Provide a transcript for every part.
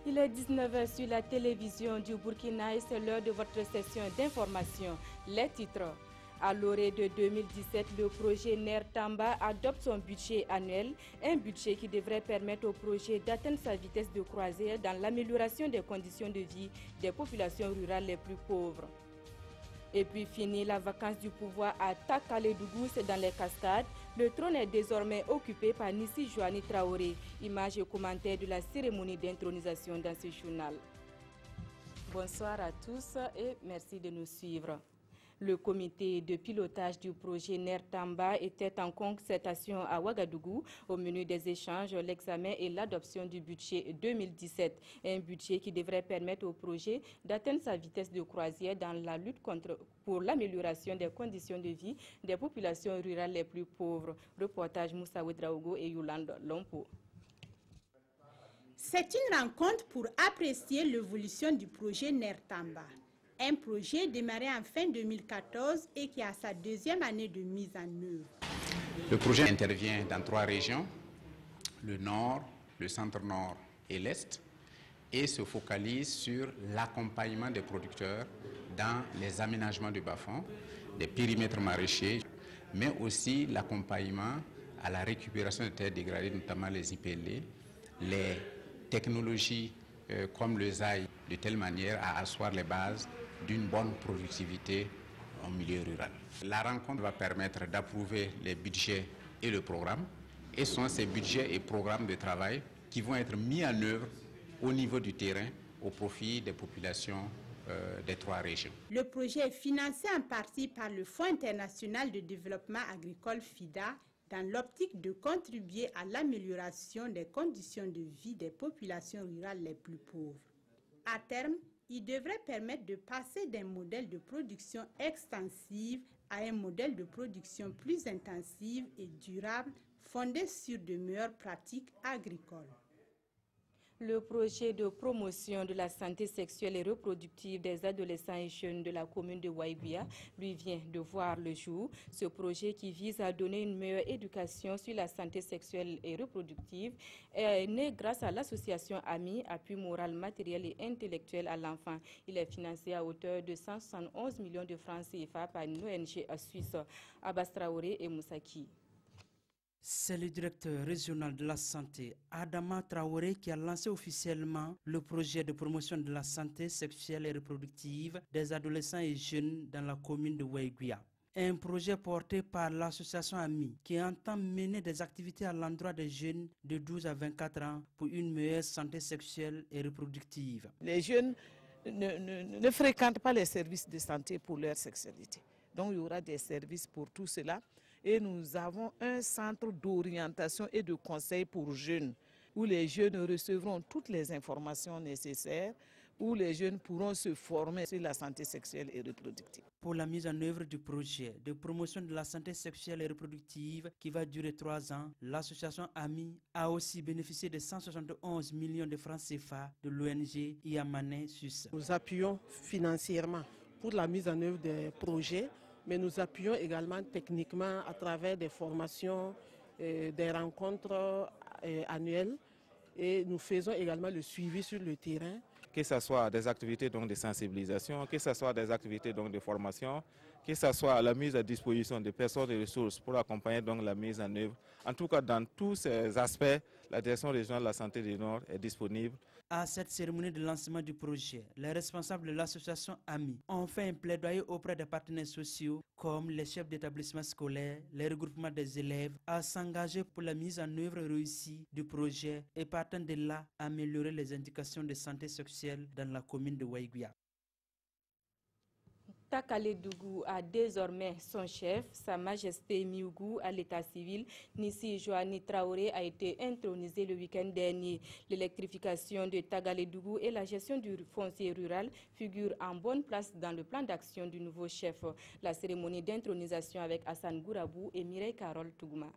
Il est 19h sur la télévision du Burkina et c'est l'heure de votre session d'information. Les titres. À l'orée de 2017, le projet NER Tamba adopte son budget annuel, un budget qui devrait permettre au projet d'atteindre sa vitesse de croisière dans l'amélioration des conditions de vie des populations rurales les plus pauvres. Et puis fini la vacance du pouvoir à Takaledougou, c'est dans les cascades. Le trône est désormais occupé par Nissi Joani Traoré. Images et commentaires de la cérémonie d'intronisation dans ce journal. Bonsoir à tous et merci de nous suivre. Le comité de pilotage du projet NER Tamba était en concertation à Ouagadougou. Au menu des échanges, l'examen et l'adoption du budget 2017. Un budget qui devrait permettre au projet d'atteindre sa vitesse de croisière dans la lutte pour l'amélioration des conditions de vie des populations rurales les plus pauvres. Reportage Moussa Ouedraogo et Yolande Lompo. C'est une rencontre pour apprécier l'évolution du projet NER Tamba. Un projet démarré en fin 2014 et qui a sa deuxième année de mise en œuvre. Le projet intervient dans 3 régions, le nord, le centre-nord et l'est, et se focalise sur l'accompagnement des producteurs dans les aménagements du bas-fond, des périmètres maraîchers, mais aussi l'accompagnement à la récupération des terres dégradées, notamment les IPL, les technologies comme le ZAI, de telle manière à asseoir les bases d'une bonne productivité en milieu rural. La rencontre va permettre d'approuver les budgets et le programme, et ce sont ces budgets et programmes de travail qui vont être mis en œuvre au niveau du terrain au profit des populations des 3 régions. Le projet est financé en partie par le Fonds international de développement agricole FIDA dans l'optique de contribuer à l'amélioration des conditions de vie des populations rurales les plus pauvres. À terme, il devrait permettre de passer d'un modèle de production extensive à un modèle de production plus intensive et durable fondé sur de meilleures pratiques agricoles. Le projet de promotion de la santé sexuelle et reproductive des adolescents et jeunes de la commune de Waïguia lui vient de voir le jour. Ce projet qui vise à donner une meilleure éducation sur la santé sexuelle et reproductive est né grâce à l'association AMI, appui moral, matériel et intellectuel à l'enfant. Il est financé à hauteur de 171 millions de francs CFA par une ONG suisse, Abbas Traoré et Moussaki. C'est le directeur régional de la santé, Adama Traoré, qui a lancé officiellement le projet de promotion de la santé sexuelle et reproductive des adolescents et jeunes dans la commune de Waïguia. Un projet porté par l'association AMI qui entend mener des activités à l'endroit des jeunes de 12 à 24 ans pour une meilleure santé sexuelle et reproductive. Les jeunes ne fréquentent pas les services de santé pour leur sexualité. Donc il y aura des services pour tout cela. Et nous avons un centre d'orientation et de conseil pour jeunes, où les jeunes recevront toutes les informations nécessaires, où les jeunes pourront se former sur la santé sexuelle et reproductive. Pour la mise en œuvre du projet de promotion de la santé sexuelle et reproductive qui va durer 3 ans, l'association AMI a aussi bénéficié de 171 millions de francs CFA de l'ONG Yamane Suisse. Nous appuyons financièrement pour la mise en œuvre des projets, mais nous appuyons également techniquement à travers des formations, des rencontres annuelles, et nous faisons également le suivi sur le terrain. Que ce soit des activités donc, de sensibilisation, que ce soit des activités donc, de formation, que ce soit la mise à disposition des personnes et ressources pour accompagner donc, la mise en œuvre. En tout cas, dans tous ces aspects, la Direction régionale de la santé du Nord est disponible. À cette cérémonie de lancement du projet, les responsables de l'association AMI ont fait un plaidoyer auprès des partenaires sociaux comme les chefs d'établissement scolaires, les regroupements des élèves, à s'engager pour la mise en œuvre réussie du projet et partant de là, améliorer les indications de santé sexuelle dans la commune de Waïguia. Takaledougou a désormais son chef, Sa Majesté Miougou à l'état civil. Nissi Joani Traoré a été intronisé le week-end dernier. L'électrification de Takaledougou et la gestion du foncier rural figurent en bonne place dans le plan d'action du nouveau chef. La cérémonie d'intronisation avec Hassan Gourabou et Mireille Carole Tougouma.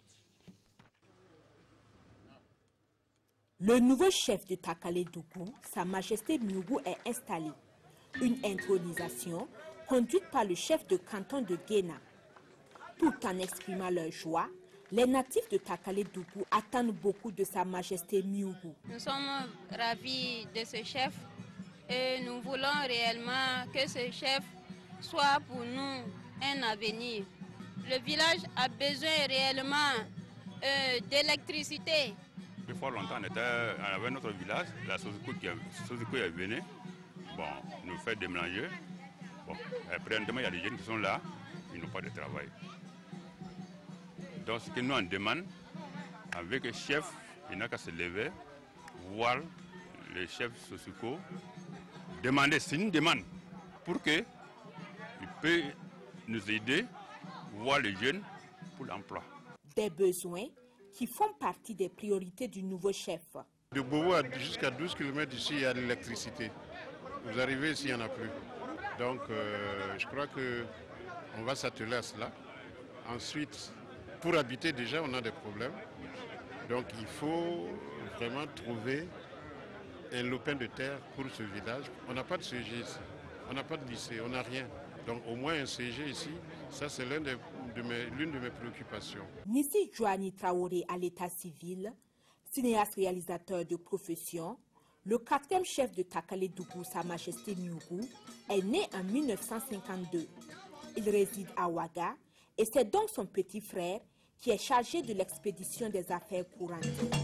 Le nouveau chef de Takaledougou, Sa Majesté Miougou, est installé. Une intronisation conduite par le chef de canton de Guéna. Tout en exprimant leur joie, Les natifs de Takale-Dougou attendent beaucoup de Sa Majesté Miougu. Nous sommes ravis de ce chef et nous voulons réellement que ce chef soit pour nous un avenir. Le village a besoin réellement d'électricité. Depuis fort longtemps, on avait notre village, la Sosuko est venue, nous fait déménager. Après, il y a des jeunes qui sont là, ils n'ont pas de travail. Donc, ce que nous on demande, avec le chef, il n'a qu'à se lever, voir le chef Sosuko, demander, c'est une demande, pour qu'il peut nous aider, voir les jeunes pour l'emploi. Des besoins qui font partie des priorités du nouveau chef. De Bobo jusqu'à 12 km d'ici, il y a de l'électricité. Vous arrivez ici, il n'y en a plus. Donc, je crois qu'on va s'atteler à cela. Ensuite, pour habiter déjà, on a des problèmes. Donc, il faut vraiment trouver un lopin de terre pour ce village. On n'a pas de CG ici, on n'a pas de lycée, on n'a rien. Donc, au moins un CG ici, ça c'est l'une de mes préoccupations. Nissi Joani Traoré à l'état civil, cinéaste réalisateur de profession, le 4e chef de Takale-Dougou, Sa Majesté Miougu, est né en 1952. Il réside à Ouaga et c'est donc son petit frère qui est chargé de l'expédition des affaires courantes.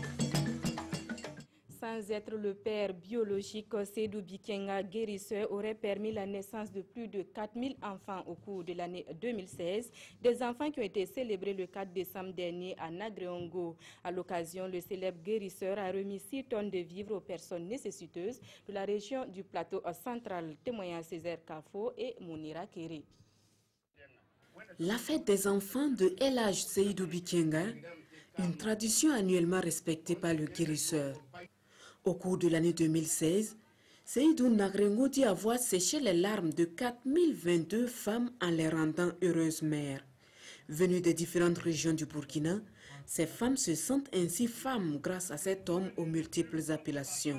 Sans être le père biologique, Seydou Bikenga, guérisseur, aurait permis la naissance de plus de 4000 enfants au cours de l'année 2016. Des enfants qui ont été célébrés le 4 décembre dernier à Nagréongo. À l'occasion, le célèbre guérisseur a remis 6 tonnes de vivres aux personnes nécessiteuses de la région du plateau central. Témoignant Césaire Kafo et Mounira Kéré. La fête des enfants de El Hadj Seydou Bikenga, une tradition annuellement respectée par le guérisseur. Au cours de l'année 2016, Seydou Nagréongo dit avoir séché les larmes de 4022 femmes en les rendant heureuses mères. Venues des différentes régions du Burkina, ces femmes se sentent ainsi femmes grâce à cet homme aux multiples appellations.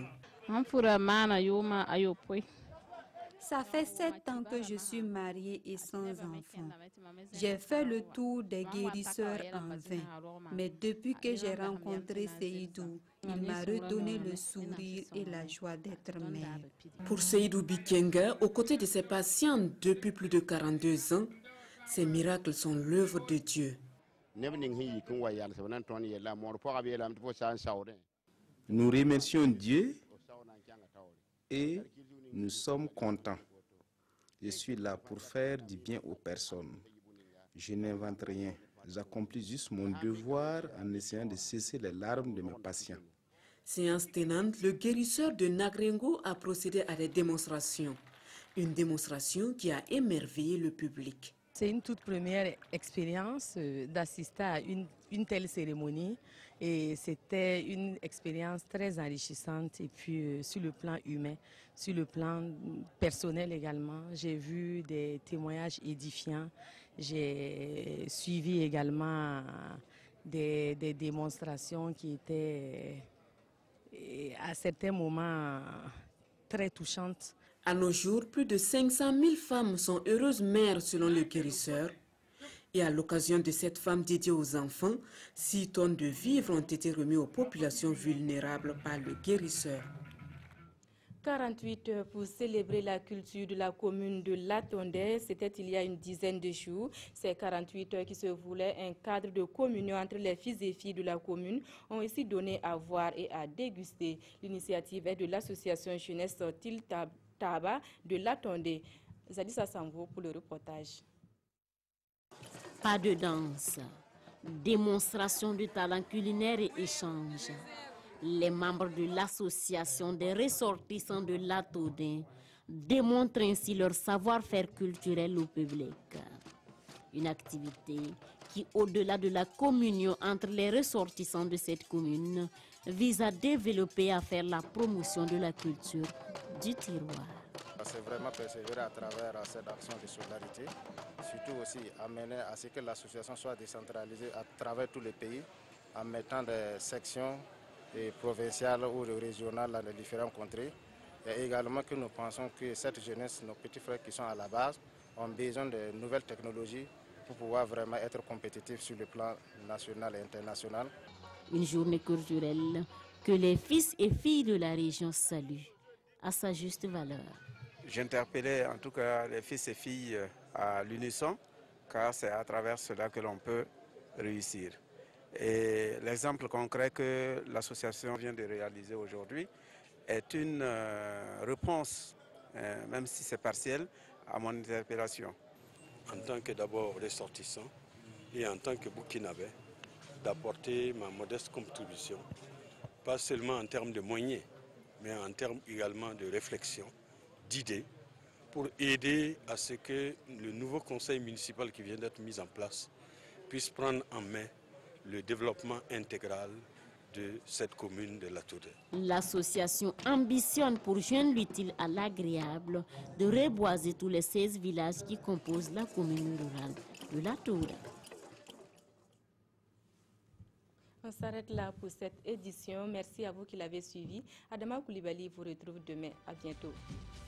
Ça fait 7 ans que je suis mariée et sans enfant. J'ai fait le tour des guérisseurs en vain. Mais depuis que j'ai rencontré Seydou, il m'a redonné le sourire et la joie d'être mère. Pour Seydou Bikenga, aux côtés de ses patients depuis plus de 42 ans, ces miracles sont l'œuvre de Dieu. Nous remercions Dieu et nous sommes contents. Je suis là pour faire du bien aux personnes. Je n'invente rien. J'accomplis juste mon devoir en essayant de cesser les larmes de mes patients. Séance tenante, le guérisseur de Nagréongo a procédé à des démonstrations. Une démonstration qui a émerveillé le public. C'est une toute première expérience d'assister à une telle cérémonie et c'était une expérience très enrichissante et puis sur le plan humain, sur le plan personnel également, j'ai vu des témoignages édifiants, j'ai suivi également des démonstrations qui étaient à certains moments très touchantes. À nos jours, plus de 500 000 femmes sont heureuses mères selon le guérisseur. Et à l'occasion de cette femme dédiée aux enfants, 6 tonnes de vivres ont été remis aux populations vulnérables par le guérisseur. 48 heures pour célébrer la culture de la commune de Latondé. C'était il y a une dizaine de jours. Ces 48 heures qui se voulaient un cadre de communion entre les fils et filles de la commune ont aussi donné à voir et à déguster. L'initiative est de l'association jeunesse Til Taba de Latondé. Zadissa Sambo pour le reportage. Pas de danse, démonstration de talent culinaire et échange. Les membres de l'association des ressortissants de Latondé démontrent ainsi leur savoir-faire culturel au public. Une activité qui, au-delà de la communion entre les ressortissants de cette commune, vise à développer et à faire la promotion de la culture du terroir. C'est vraiment persévérer à travers cette action de solidarité, surtout aussi amener à ce que l'association soit décentralisée à travers tous les pays, en mettant des sections provinciales ou régionales dans les différentes contrées. Et également que nous pensons que cette jeunesse, nos petits frères qui sont à la base, ont besoin de nouvelles technologies pour pouvoir vraiment être compétitif sur le plan national et international. Une journée culturelle que les fils et filles de la région saluent à sa juste valeur. J'interpellais en tout cas les fils et filles à l'unisson, car c'est à travers cela que l'on peut réussir. Et l'exemple concret que l'association vient de réaliser aujourd'hui est une réponse, même si c'est partiel, à mon interpellation. En tant que d'abord ressortissant et en tant que Burkinabé, d'apporter ma modeste contribution, pas seulement en termes de moyens, mais en termes également de réflexion, d'idées, pour aider à ce que le nouveau conseil municipal qui vient d'être mis en place puisse prendre en main le développement intégral de cette commune de La Tour. L'association ambitionne pour joindre l'utile à l'agréable de reboiser tous les 16 villages qui composent la commune rurale de La Tour. On s'arrête là pour cette édition. Merci à vous qui l'avez suivi. Adama Koulibaly vous retrouve demain. À bientôt.